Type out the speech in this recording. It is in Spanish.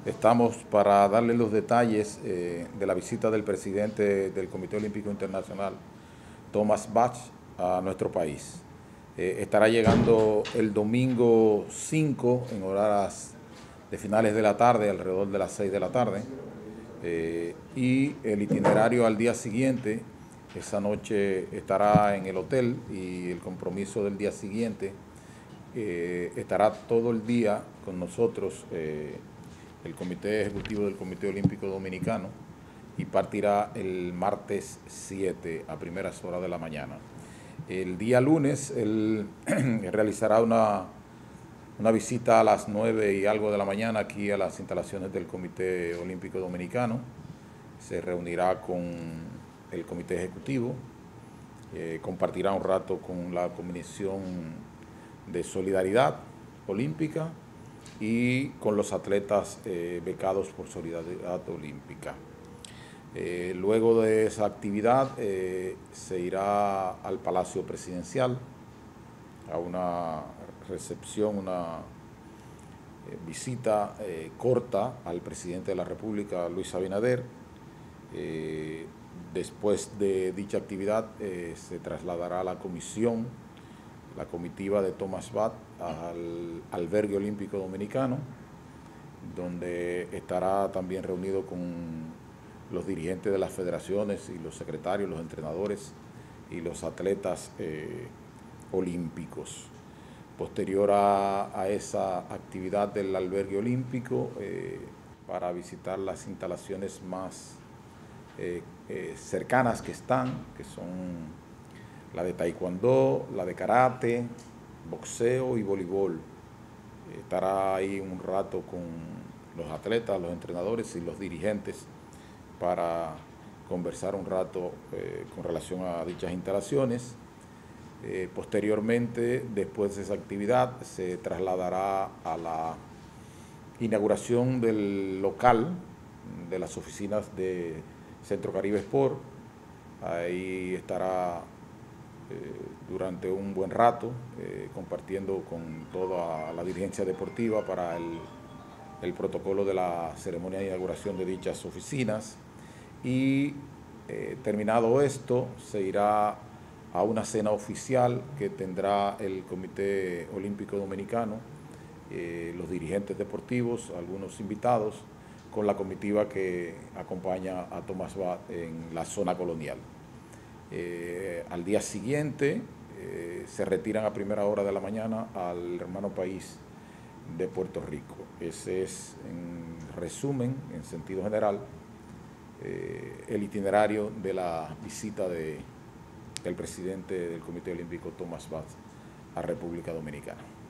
Estamos para darle los detalles de la visita del presidente del Comité Olímpico Internacional, Thomas Bach, a nuestro país. Estará llegando el domingo 5 en horas de finales de la tarde, alrededor de las 6 de la tarde. Y el itinerario al día siguiente, esa noche estará en el hotel, y el compromiso del día siguiente estará todo el día con nosotros el Comité Ejecutivo del Comité Olímpico Dominicano, y partirá el martes 7 a primeras horas de la mañana. El día lunes él realizará una visita a las 9 y algo de la mañana aquí a las instalaciones del Comité Olímpico Dominicano. Se reunirá con el Comité Ejecutivo, compartirá un rato con la Comisión de Solidaridad Olímpica y con los atletas becados por Solidaridad Olímpica. Luego de esa actividad se irá al Palacio Presidencial a una recepción, una visita corta al presidente de la República, Luis Abinader. Después de dicha actividad se trasladará a la comitiva de Thomas Bach al Albergue Olímpico Dominicano, donde estará también reunido con los dirigentes de las federaciones y los secretarios, los entrenadores y los atletas olímpicos. Posterior a esa actividad del albergue olímpico, para visitar las instalaciones más cercanas que son la de taekwondo, la de karate, boxeo y voleibol. Estará ahí un rato con los atletas, los entrenadores y los dirigentes para conversar un rato con relación a dichas instalaciones. Posteriormente, después de esa actividad, se trasladará a la inauguración del local de las oficinas de Centro Caribe Sport. Ahí estará durante un buen rato compartiendo con toda la dirigencia deportiva para el protocolo de la ceremonia de inauguración de dichas oficinas. Y terminado esto, se irá a una cena oficial que tendrá el Comité Olímpico Dominicano, los dirigentes deportivos, algunos invitados, con la comitiva que acompaña a Thomas Bach en la zona colonial. Al día siguiente se retiran a primera hora de la mañana al hermano país de Puerto Rico. Ese es, en resumen, en sentido general, el itinerario de la visita del presidente del Comité Olímpico, Thomas Bach, a República Dominicana.